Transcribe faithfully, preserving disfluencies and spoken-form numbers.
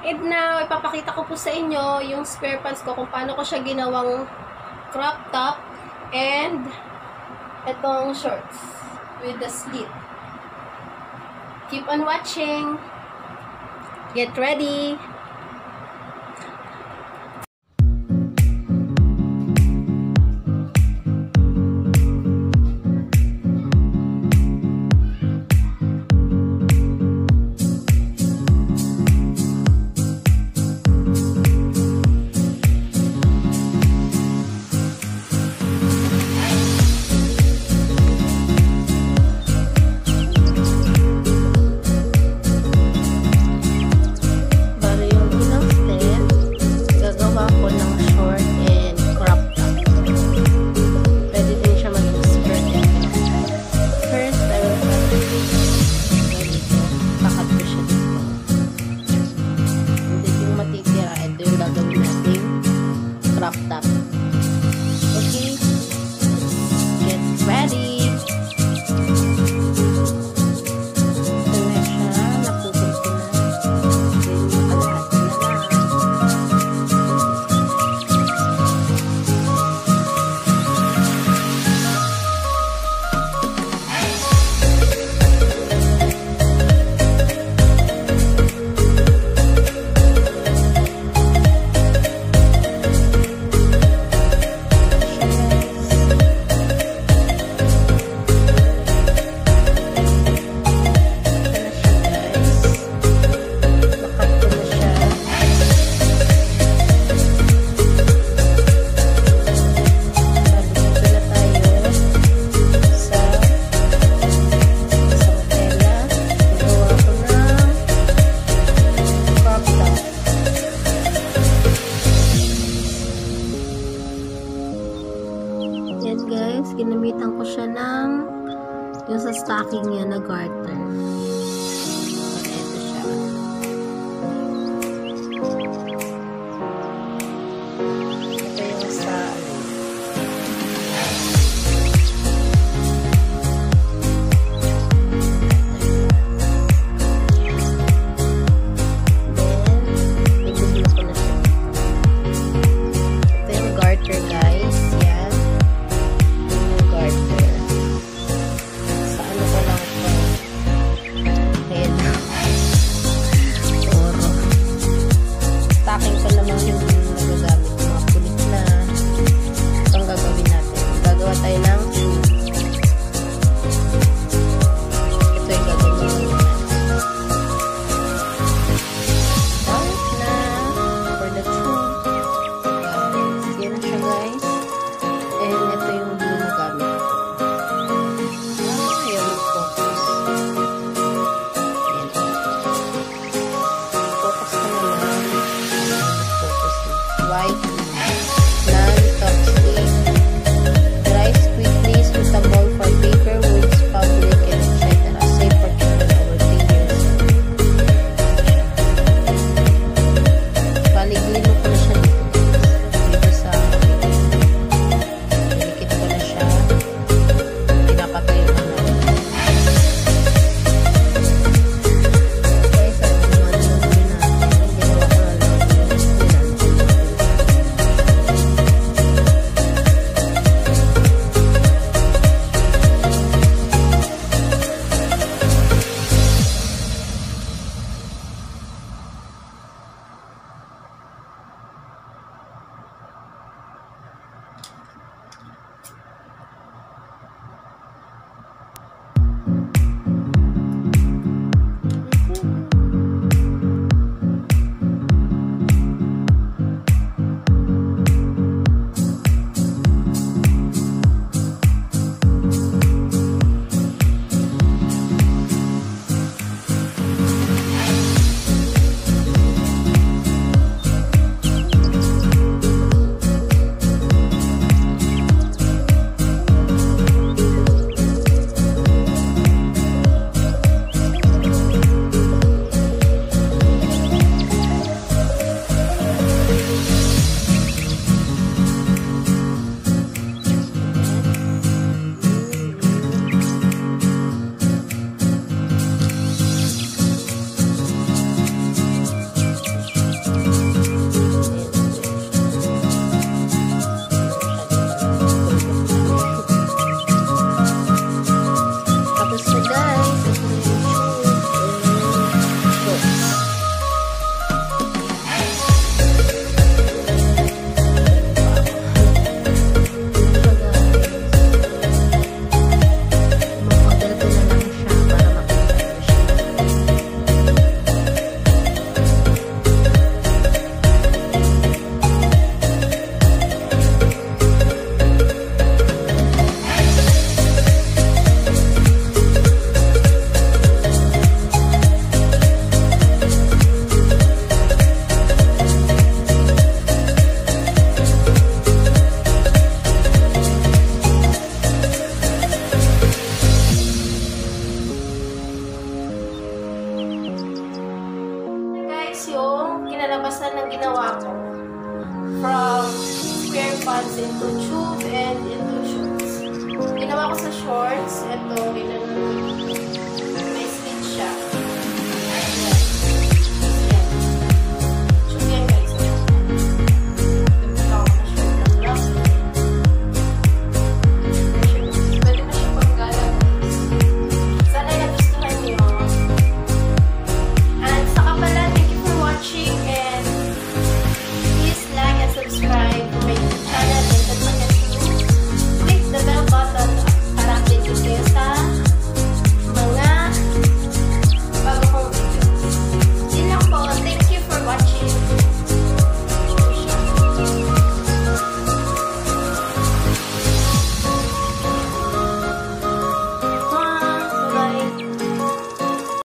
And now, ipapakita ko po sa inyo yung spare pants ko kung paano ko siya ginawang crop top and itong shorts with the slit. Keep on watching. Get ready. Crop top. Okay? Get ready. Ito na siya. Napupul ko na. Then, kalahati na lang. Yan guys, ginamitan ko siya ng yung sa stocking niya na garter. Ito siya. Ito yung sa then, ibubulok ko na siya. Ito yung garter guys. Yan. Garter. Sa ano ko lang ito. is into tube and into shorts. Ginawa ko sa shorts, ito, ginano